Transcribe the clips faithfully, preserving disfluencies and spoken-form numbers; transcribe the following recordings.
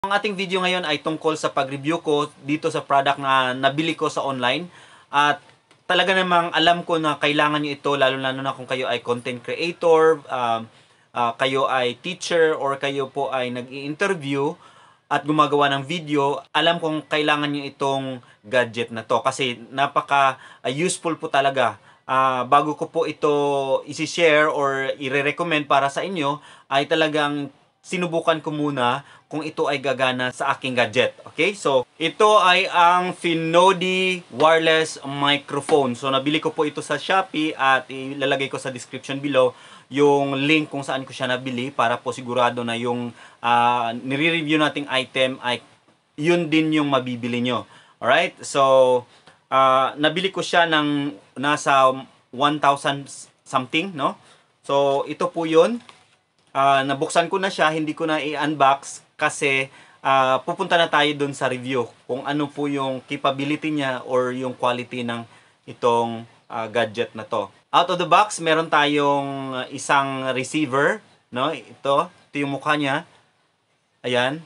Ang ating video ngayon ay tungkol sa pag-review ko dito sa product na nabili ko sa online. At talaga namang alam ko na kailangan nyo ito, lalo-lalo na kung kayo ay content creator, uh, uh, kayo ay teacher, or kayo po ay nag-i-interview at gumagawa ng video. Alam kong kailangan nyo itong gadget na to kasi napaka-useful po talaga. Uh, bago ko po ito isi-share or i-recommend para sa inyo, ay talagang sinubukan ko muna kung ito ay gagana sa aking gadget. Okay? So, ito ay ang Feinodi Wireless Microphone. So, nabili ko po ito sa Shopee at ilalagay ko sa description below yung link kung saan ko siya nabili para po sigurado na yung uh, nire-review nating item ay yun din yung mabibili nyo. Alright? So, uh, nabili ko siya ng nasa one thousand something, no? So, ito po yun. Uh, nabuksan ko na siya, hindi ko na i-unbox kasi uh, pupunta na tayo dun sa review kung ano po yung capability niya or yung quality ng itong uh, gadget na to. Out of the box, meron tayong isang receiver, no? Ito, ito yung mukha niya. Ayan.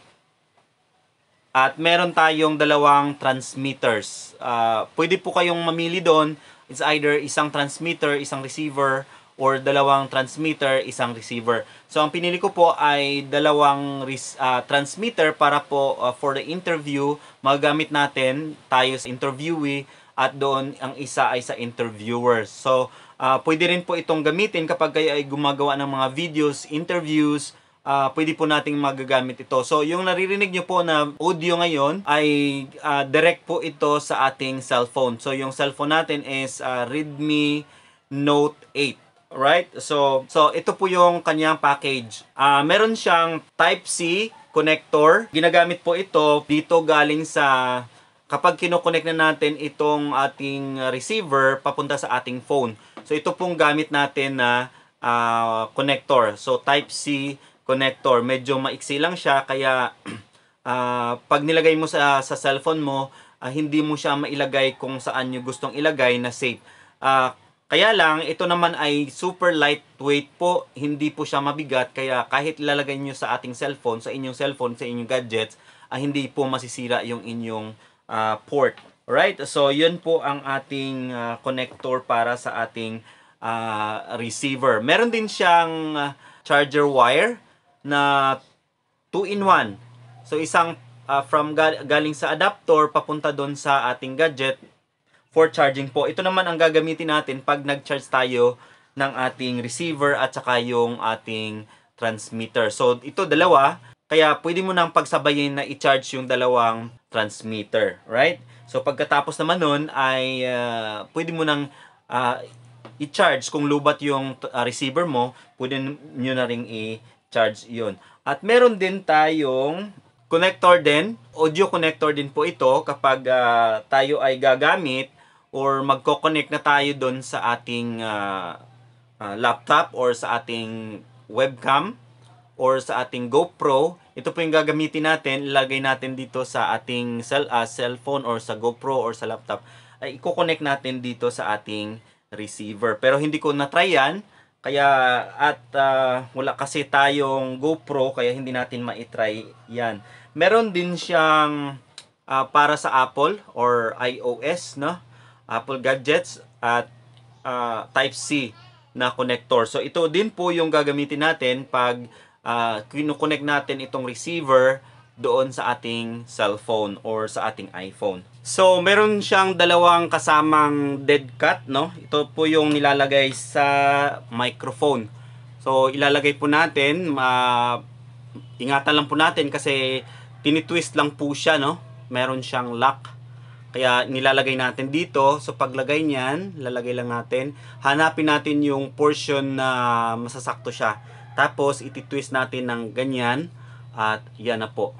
At meron tayong dalawang transmitters. Uh, pwede po kayong mamili doon. It's either isang transmitter, isang receiver, or dalawang transmitter, isang receiver. So, ang pinili ko po ay dalawang uh, transmitter para po uh, for the interview, magagamit natin tayo sa interviewee at doon ang isa ay sa interviewers. So, uh, pwede rin po itong gamitin kapag kayo ay gumagawa ng mga videos, interviews, uh, pwede po nating magagamit ito. So, yung naririnig nyo po na audio ngayon ay uh, direct po ito sa ating cellphone. So, yung cellphone natin is uh, Redmi Note eight. Right? So, so ito po yung kanyang package. Uh, meron siyang Type-C connector. Ginagamit po ito dito galing sa kapag kino-connect na natin itong ating receiver papunta sa ating phone. So, ito pong gamit natin na uh, connector. So, Type-C connector. Medyo maiksi lang siya kaya uh, pag nilagay mo sa, sa cellphone mo, uh, hindi mo siya mailagay kung saan nyo gustong ilagay na safe. Uh, Kaya lang, ito naman ay super lightweight po, hindi po siya mabigat, kaya kahit ilalagay nyo sa ating cellphone, sa inyong cellphone, sa inyong gadgets, ah, hindi po masisira yung inyong uh, port. Alright? So, yun po ang ating uh, connector para sa ating uh, receiver. Meron din siyang uh, charger wire na two in one. So, isang uh, from gal galing sa adapter, papunta doon sa ating gadget, for charging po. Ito naman ang gagamitin natin pag nag-charge tayo ng ating receiver at saka yung ating transmitter. So, ito dalawa. Kaya pwede mo nang pagsabayin na i-charge yung dalawang transmitter. Right? So, pagkatapos naman nun ay uh, pwede mo nang uh, i-charge. Kung lubat yung uh, receiver mo, pwede nyo na rin i-charge yun. At meron din tayong connector din. Audio connector din po ito kapag uh, tayo ay gagamit or magko-connect na tayo doon sa ating uh, uh, laptop or sa ating webcam or sa ating GoPro. Ito po yung gagamitin natin, ilagay natin dito sa ating cell, uh, cellphone or sa GoPro or sa laptop. Ay i-connect natin dito sa ating receiver. Pero hindi ko na-try yan, kaya at uh, wala kasi tayong GoPro, kaya hindi natin ma-try yan. Meron din siyang uh, para sa Apple or iOS, no? Apple gadgets at uh, Type-C na connector. So, ito din po yung gagamitin natin pag uh, kino-connect natin itong receiver doon sa ating cellphone or sa ating iPhone. So, meron siyang dalawang kasamang dead cut, no? Ito po yung nilalagay sa microphone. So, ilalagay po natin, uh, ingatan lang po natin kasi tinitwist lang po siya, no? Meron siyang lock. Kaya nilalagay natin dito. So, paglagay niyan, lalagay lang natin. Hanapin natin yung portion na masasakto siya. Tapos, ititwist natin ng ganyan. At yan na po.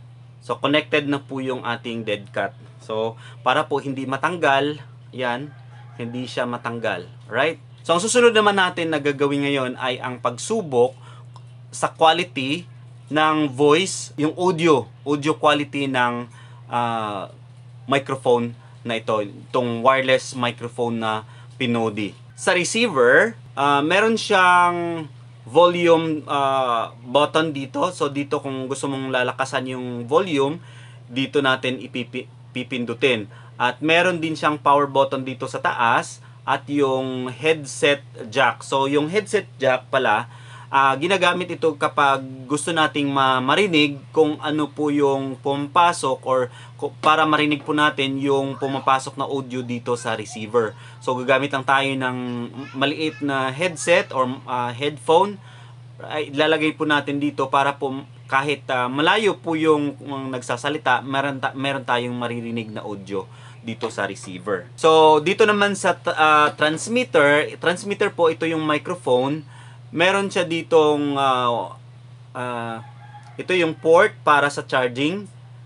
So, connected na po yung ating dead cut. So, para po hindi matanggal, yan, hindi siya matanggal. Right? So, ang susunod naman natin na gagawin ngayon ay ang pagsubok sa quality ng voice, yung audio, audio quality ng uh, microphone na ito, itong wireless microphone na Feinodi. Sa receiver, uh, meron siyang volume uh, button dito. So dito kung gusto mong lalakasan yung volume, dito natin ipipindutin. At meron din siyang power button dito sa taas at yung headset jack. So yung headset jack pala, uh, ginagamit ito kapag gusto nating ma marinig kung ano po yung pumapasok or para marinig po natin yung pumapasok na audio dito sa receiver. So gagamit lang tayo ng maliit na headset or uh, headphone. Ay, ilalagay po natin dito para po kahit uh, malayo po yung um, nagsasalita, meron, ta meron tayong maririnig na audio dito sa receiver. So dito naman sa uh, transmitter, transmitter po ito yung microphone. Meron siya ditong uh, uh, ito yung port para sa charging.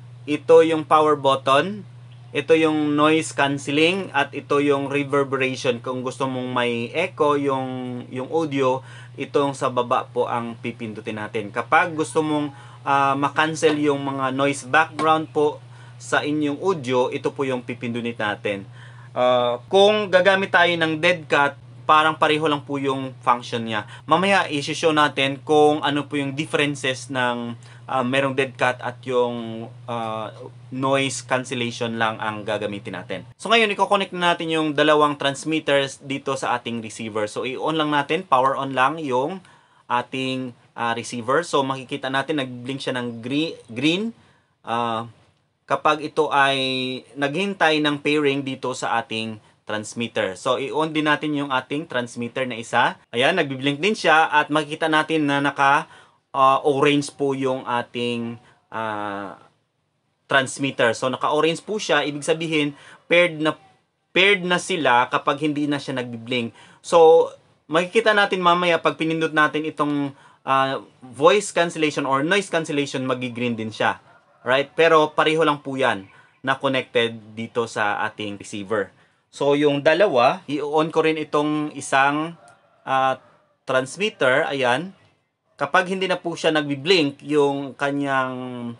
Ito yung power button. Ito yung noise cancelling at ito yung reverberation. Kung gusto mong may echo yung yung audio, itong sa baba po ang pipindutin natin. Kapag gusto mong uh, ma-cancel yung mga noise background po sa inyong audio, ito po yung pipindutin natin. Uh, kung gagamit tayo ng dead cut, parang pareho lang po yung function niya. Mamaya i-show natin kung ano po yung differences ng uh, merong dead cut at yung uh, noise cancellation lang ang gagamitin natin. So ngayon, i-connect na natin yung dalawang transmitters dito sa ating receiver. So i-on lang natin, power on lang yung ating uh, receiver. So makikita natin, nag-blink siya ng green. green. Uh, kapag ito ay naghintay ng pairing dito sa ating transmitter. So, i-on din natin yung ating transmitter na isa. Ayan, nagbiblink din siya at makikita natin na naka-orange uh, po yung ating uh, transmitter. So, naka-orange po siya. Ibig sabihin, paired na, paired na sila kapag hindi na siya nagbiblink. So, makikita natin mamaya pag pinindot natin itong uh, voice cancellation or noise cancellation, magi-green din siya. Right? Pero pareho lang po yan na connected dito sa ating receiver. So, yung dalawa, i-on ko rin itong isang uh, transmitter. Ayan. Kapag hindi na po siya nagbi-blink yung kanyang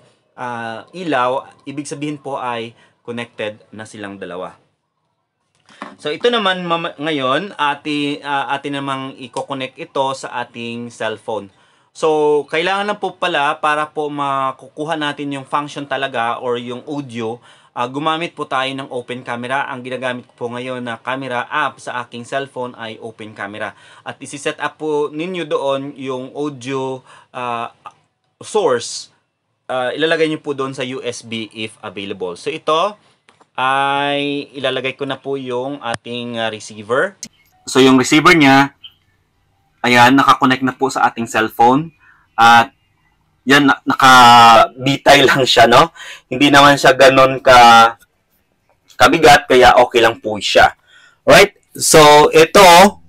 uh, ilaw, ibig sabihin po ay connected na silang dalawa. So, ito naman ngayon, ati, uh, atin namang i-connect ito sa ating cellphone. So, kailangan lang po pala para po makukuha natin yung function talaga or yung audio, uh, gumamit po tayo ng open camera. Ang ginagamit ko po ngayon na camera app sa aking cellphone ay open camera. At isi-set up po ninyo doon yung audio uh, source. Uh, ilalagay nyo po doon sa U S B if available. So, ito ay ilalagay ko na po yung ating uh, receiver. So, yung receiver niya, ayan, nakakonect na po sa ating cellphone. At yan, naka-bitay lang siya, no? Hindi naman siya ganon ka kabigat, kaya okay lang po siya. Right? So, ito,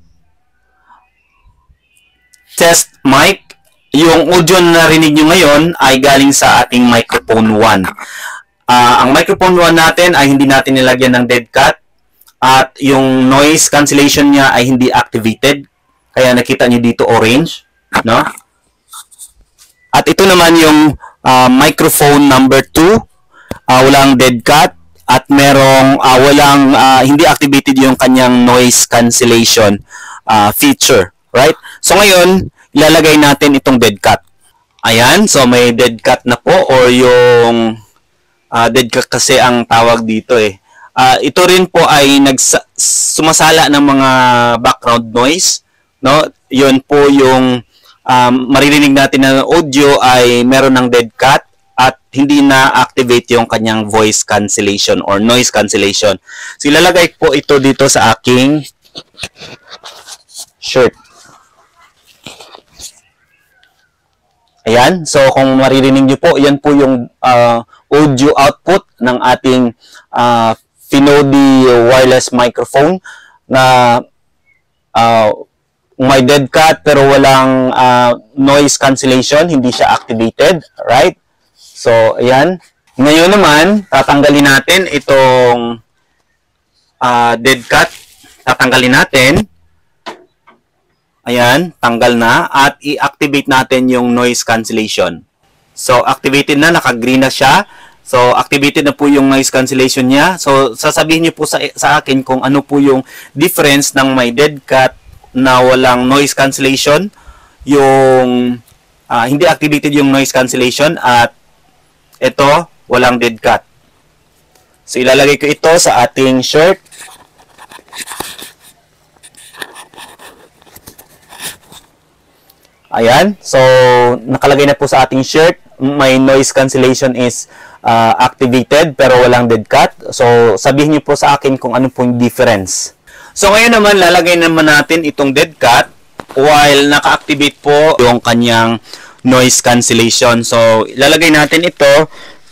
test mic. Yung audio na narinig nyo ngayon ay galing sa ating microphone one. Uh, ang microphone one natin ay hindi natin nilagyan ng dead cut. At yung noise cancellation niya ay hindi activated. Kaya nakita nyo dito orange, no? At ito naman yung uh, microphone number two. Uh, walang dead cut at merong uh, walang uh, hindi activated yung kanyang noise cancellation uh, feature, right? So ngayon, ilalagay natin itong dead cut. Ayan, so may dead cut na po or yung uh, dead cut kasi ang tawag dito eh. Uh, ito rin po ay nagsa- sumasala ng mga background noise. No, yun po yung um, maririnig natin na audio ay meron ng dead cut at hindi na activate yung kanyang voice cancellation or noise cancellation. So, ilalagay po ito dito sa aking shirt. Ayan. So, kung maririnig nyo po, yan po yung uh, audio output ng ating uh, Feinodi Wireless Microphone na uh, may dead cut pero walang uh, noise cancellation, hindi siya activated, right? So, ayan. Ngayon naman, tatanggalin natin itong uh, dead cut. Tatanggalin natin. Ayan, tanggal na. At i-activate natin yung noise cancellation. So, activated na, naka-green na siya. So, activated na po yung noise cancellation niya. So, sasabihin niyo po sa, sa akin kung ano po yung difference ng may dead cut na walang noise cancellation, yung uh, hindi activated yung noise cancellation at ito, walang dead cut. So, ilalagay ko ito sa ating shirt. Ayan. So, nakalagay na po sa ating shirt. My noise cancellation is uh, activated pero walang dead cut. So, sabihin niyo po sa akin kung ano po yung difference. So, ngayon naman, lalagay naman natin itong dead cut while naka-activate po yung kanyang noise cancellation. So, ilalagay natin ito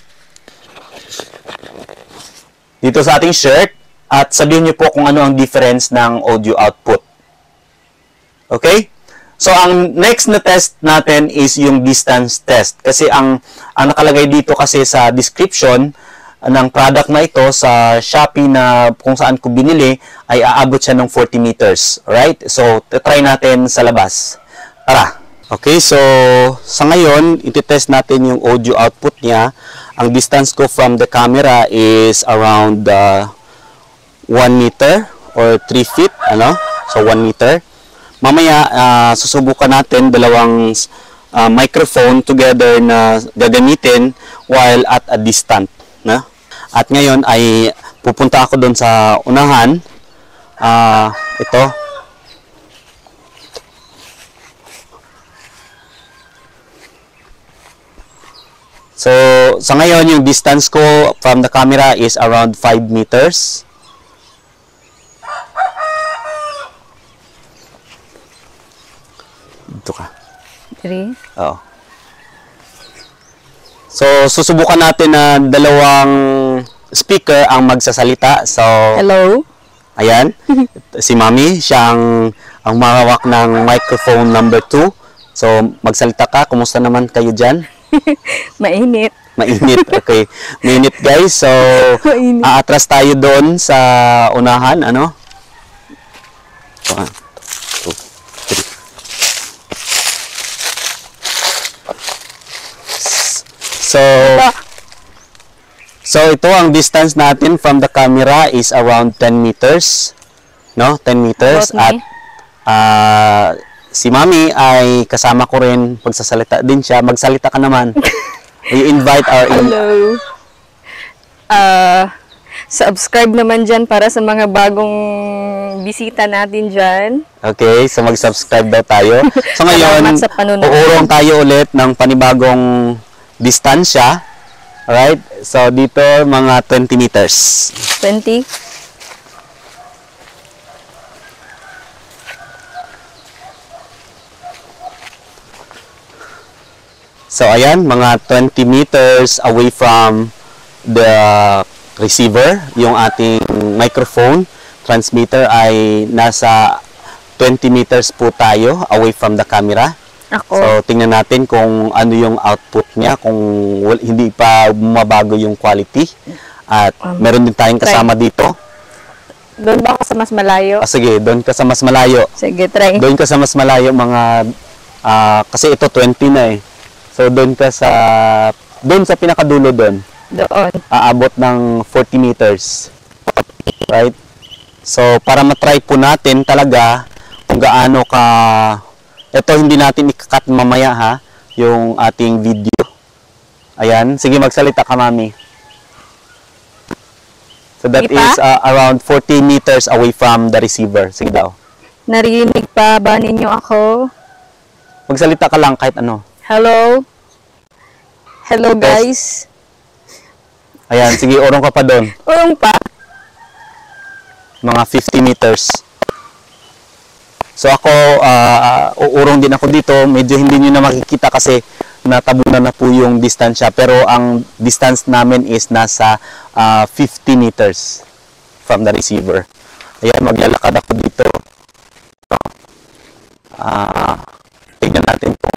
dito sa ating shirt at sabihin niyo po kung ano ang difference ng audio output. Okay? So, ang next na test natin is yung distance test. Kasi ang, ang nakalagay dito kasi sa description ng product na ito sa Shopee na kung saan ko binili ay aabot siya ng forty meters. Alright? So, try natin sa labas. Tara! Okay, so sa ngayon, iti-test natin yung audio output niya. Ang distance ko from the camera is around uh, one meter or three feet, ano? So one meter. Mamaya, uh, susubukan natin dalawang uh, microphone together na gagamitin while at a distance, na? At ngayon ay pupunta ako doon sa unahan. Uh, ito. So, sa ngayon, yung distance ko from the camera is around five meters. Dito ka. three? Oo. So, susubukan natin na dalawang speaker ang magsasalita. So, Hello? Ayan. Si Mami, siya ang, ang mahawak ng microphone number two. So, magsalita ka. Kumusta naman kayo dyan? Mainit. Mainit. Okay. Mainit, guys. So, Mainit. aatras tayo doon sa unahan. Ano? One, two, three. So, so ito ang distance natin from the camera is around ten meters. No? ten meters. At uh, si Mami ay kasama ko rin, pagsasalita din siya. Magsalita ka naman. You invite our... In Hello. Uh, subscribe naman dyan para sa mga bagong bisita natin dyan. Okay, so mag-subscribe daw tayo. So ngayon, uurong tayo ulit ng panibagong distansya. Alright? So dito, mga twenty meters. twenty? So, ayan, mga twenty meters away from the receiver, yung ating microphone transmitter ay nasa twenty meters po tayo away from the camera. Ako. So, tingnan natin kung ano yung output niya, kung hindi pa bumabago yung quality. At um, meron din tayong kasama try. Dito. Doon ba ako sa mas malayo? Ah, sige, doon ka sa mas malayo. Sige, try. Doon ka sa mas malayo, mga, uh, kasi ito twenty na eh. So, doon ka sa, doon sa pinakadulo doon. Doon. Aabot ng forty meters. Right? So, para matry po natin talaga kung gaano ka, ito hindi natin ikakat mamaya ha, yung ating video. Ayan. Sige, magsalita ka, Mami. So, that is uh, around forty meters away from the receiver. Sige daw. Narinig pa ba ninyo ako? Magsalita ka lang kahit ano. Hello? Hello, guys. Ayan, sige, urong ka pa doon. Urong pa? Mga fifty meters. So ako, uh, uurong din ako dito. Medyo hindi nyo na makikita kasi natabunan na po yung distansya. Pero ang distance namin is nasa uh, fifty meters from the receiver. Ayan, maglalakad ako dito. Ah... Uh, tingnan natin kung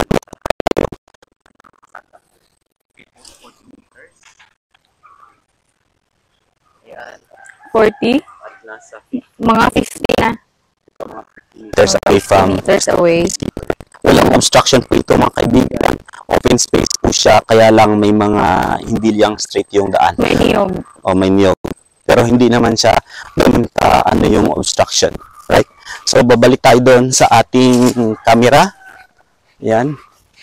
forty? Mga fifty na. Meters away from meters away. Walang obstruction po ito, mga kaibigan. Open space po siya, kaya lang may mga hindi lang straight yung daan. May niyog. O may niyog. Pero hindi naman siya ganun ka ano yung obstruction. Right? So babalik tayo doon sa ating camera. Yan.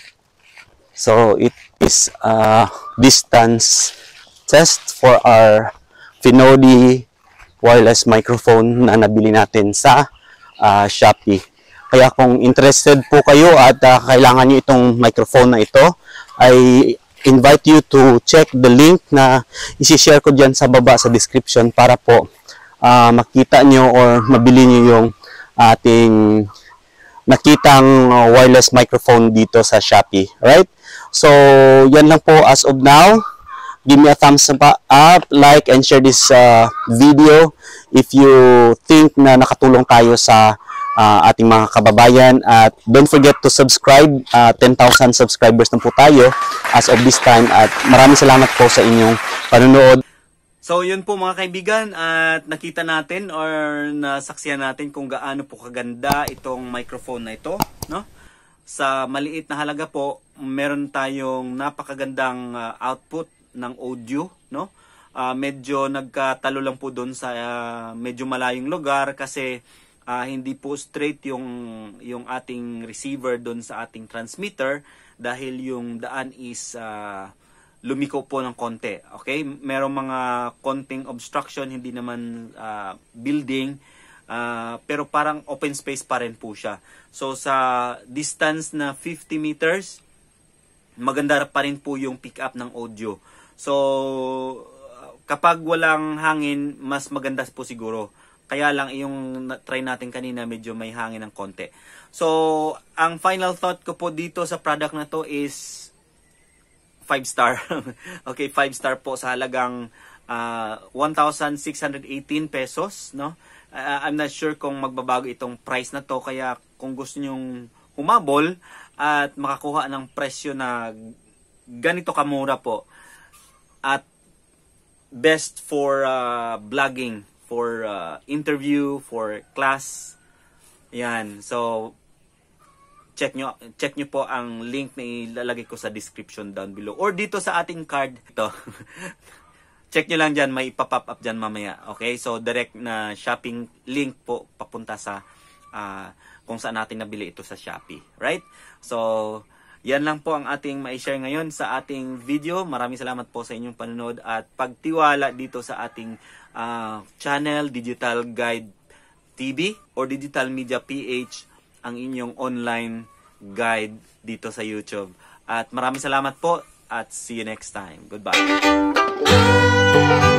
So, it is a distance test for our Feinodi Wireless Microphone na nabili natin sa uh, Shopee. Kaya kung interested po kayo at uh, kailangan nyo itong microphone na ito, I invite you to check the link na isi-share ko dyan sa baba sa description para po uh, makita nyo or mabili nyo yung ating nakitang uh, wireless microphone dito sa Shopee. Right? So, yan lang po as of now. Give me a thumbs up, like, and share this uh, video if you think na nakatulong tayo sa uh, ating mga kababayan. At don't forget to subscribe. Uh, ten thousand subscribers na po tayo as of this time. At maraming salamat po sa inyong panunood. So, yun po mga kaibigan, at nakita natin or nasaksihan natin kung gaano po kaganda itong microphone na ito, no? Sa maliit na halaga po, meron tayong napakagandang uh, output ng audio, no? Uh, medyo nagkatalo lang po doon sa uh, medyo malayong lugar kasi uh, hindi po straight yung yung ating receiver doon sa ating transmitter dahil yung daan is uh, lumiko po ng konti. Okay? Merong mga konting obstruction, hindi naman uh, building, uh, pero parang open space pa rin po siya. So sa distance na fifty meters, maganda pa rin po yung pick up ng audio. So kapag walang hangin, mas maganda po siguro. Kaya lang yung try natin kanina, medyo may hangin ng konti. So ang final thought ko po dito sa product na to is five star. Okay, five star po sa halagang uh, one thousand six hundred eighteen pesos, no? Uh, I'm not sure kung magbabago itong price na to, kaya kung gusto nyong humabol at makakuha ng presyo na ganito kamura po at best for uh, vlogging, for uh, interview, for class. Yan. So check nyo, check nyo po ang link na ilalagay ko sa description down below. Or dito sa ating card. Ito. Check nyo lang dyan. May pop-up up dyan mamaya. Okay? So, direct na shopping link po papunta sa uh, kung saan natin nabili ito sa Shopee. Right? So, yan lang po ang ating ma-share ngayon sa ating video. Maraming salamat po sa inyong panonood at pagtiwala dito sa ating uh, channel, Digital Guide T V or Digital Media P H, ang inyong online guide dito sa YouTube. At maraming salamat po at see you next time. Goodbye.